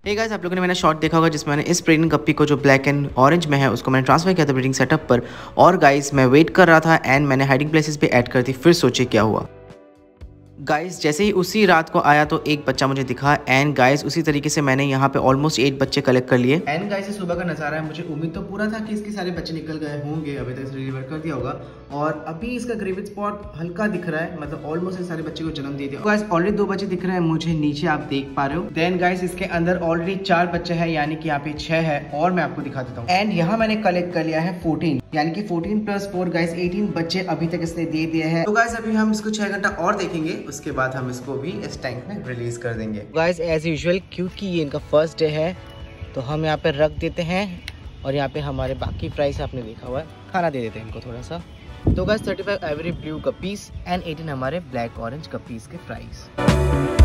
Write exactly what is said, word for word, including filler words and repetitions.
Hey guys, आप लोगों ने मैंने शॉट देखा होगा जिसमें मैंने इस प्रेग्नेंट गप्पी को जो ब्लैक एंड ऑरेंज में है उसको मैंने ट्रांसफर किया था ब्रीडिंग सेटअप पर। और गाइस मैं वेट कर रहा था एंड मैंने हाइडिंग प्लेसेस पे ऐड कर दी। फिर सोचे क्या हुआ गाइस, जैसे ही उसी रात को आया तो एक बच्चा मुझे दिखा एंड गाइस उसी तरीके से मैंने यहाँ पे ऑलमोस्ट एट बच्चे कलेक्ट कर लिए। एंड गाइस ये सुबह का नज़ारा है। मुझे उम्मीद तो पूरा था कि इसके सारे बच्चे निकल गए होंगे, अभी तक इसने डिलीवर कर दिया होगा। और अभी इसका ग्रेविड स्पॉट हल्का दिख रहा है, मतलब ऑलमोस्ट सारे बच्चे को जन्म दे दिया। गाइस ऑलरेडी दो बच्चे दिख रहे हैं मुझे नीचे, आप देख पा रहे हो। देन गाइस इसके अंदर ऑलरेडी चार बच्चे हैं, यानी कि यहाँ पे छह है और मैं आपको दिखा देता हूँ। एंड यहाँ मैंने कलेक्ट कर लिया है फोर्टीन, यानी कि fourteen plus four guys eighteen बच्चे अभी तक इसने दे दिए हैं। तो गाइस अभी हम इसको छह घंटा और देखेंगे, उसके बाद हम इसको भी इस टैंक में रिलीज कर देंगे। गाइस एज यूजुअल क्योंकि ये इनका फर्स्ट डे है तो हम यहाँ पे रख देते हैं और यहाँ पे हमारे बाकी फ्राइज आपने देखा हुआ है, खाना दे देते हैं इनको थोड़ा सा। तो guys thirty five every blue copies and eighteen हमारे ब्लैक ऑरेंज कपीस के फ्राइज।